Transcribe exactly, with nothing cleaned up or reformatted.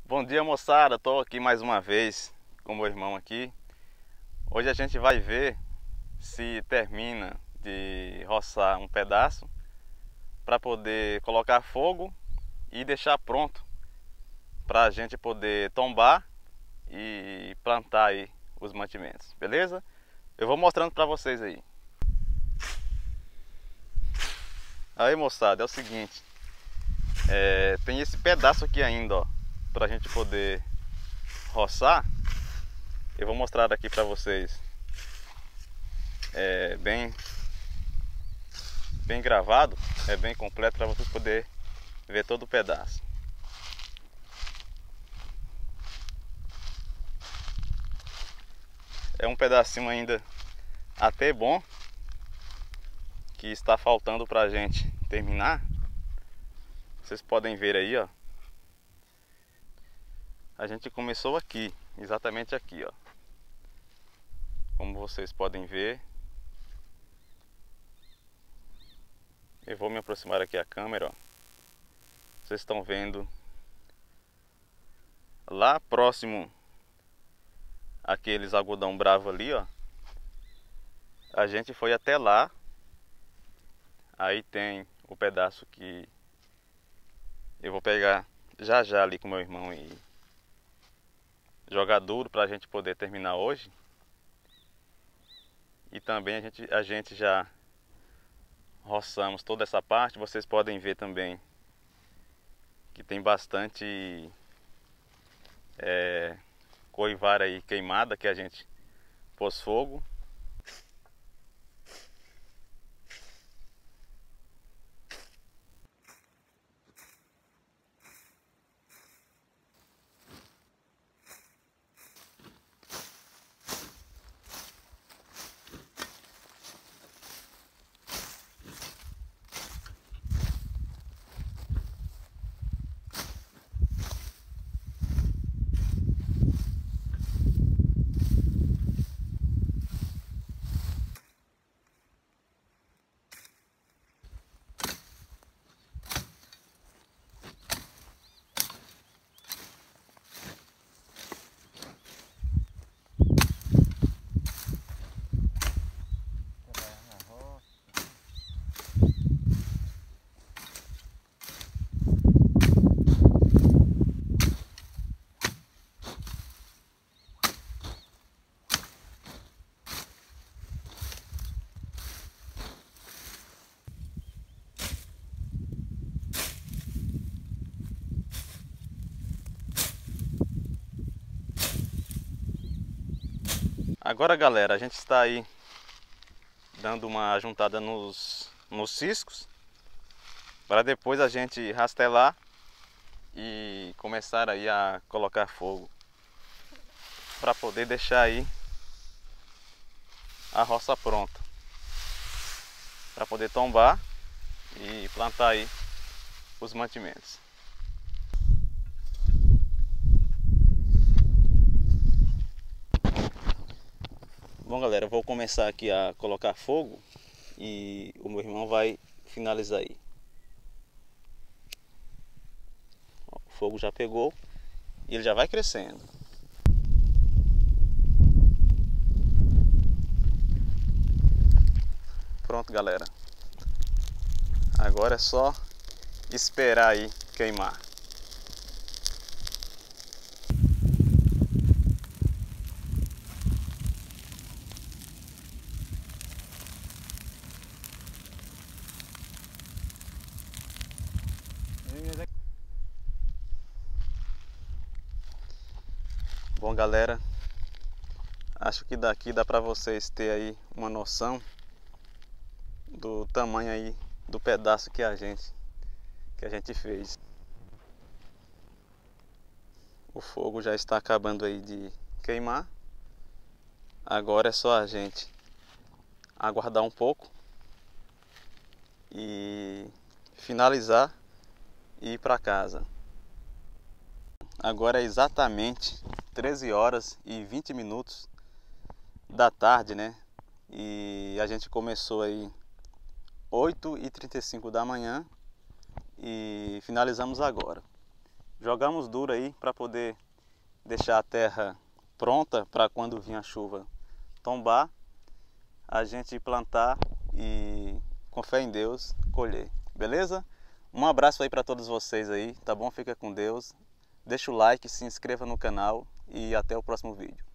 Bom dia, moçada, estou aqui mais uma vez com meu irmão aqui. Hoje a gente vai ver se termina de roçar um pedaço para poder colocar fogo e deixar pronto para a gente poder tombar e plantar aí os mantimentos, beleza? Eu vou mostrando para vocês aí. Aí, moçada, é o seguinte, é, tem esse pedaço aqui ainda, ó, para a gente poder roçar. Eu vou mostrar aqui para vocês, é bem bem gravado, é bem completo para vocês poderem ver todo o pedaço. É um pedacinho ainda até bom, que está faltando para a gente terminar. Vocês podem ver aí, ó. A gente começou aqui, exatamente aqui, ó. Como vocês podem ver. Eu vou me aproximar aqui a câmera, ó. Vocês estão vendo lá próximo aqueles algodão bravo ali, ó. A gente foi até lá. Aí tem o pedaço que eu vou pegar já já ali com meu irmão e jogar duro para a gente poder terminar hoje. E também a gente, a gente já roçamos toda essa parte. Vocês podem ver também que tem bastante é, coivar aí queimada que a gente pôs fogo. Agora, galera, a gente está aí dando uma juntada nos, nos ciscos para depois a gente rastelar e começar aí a colocar fogo para poder deixar aí a roça pronta para poder tombar e plantar aí os mantimentos. Bom, galera, eu vou começar aqui a colocar fogo e o meu irmão vai finalizar aí. O fogo já pegou e ele já vai crescendo. Pronto, galera. Agora é só esperar aí queimar. Bom, galera, acho que daqui dá para vocês ter aí uma noção do tamanho aí do pedaço que a gente que a gente fez. O fogo já está acabando aí de queimar. Agora é só a gente aguardar um pouco e finalizar e ir para casa. Agora é exatamente treze horas e vinte minutos da tarde, né? E a gente começou aí oito e trinta e cinco da manhã e finalizamos agora. jogamos duro aí para poder deixar a terra pronta para quando vir a chuva tombar, a gente plantar e, com fé em Deus, colher. Beleza? Um abraço aí para todos vocês aí, tá bom? Fica com Deus. Deixa o like, se inscreva no canal e até o próximo vídeo.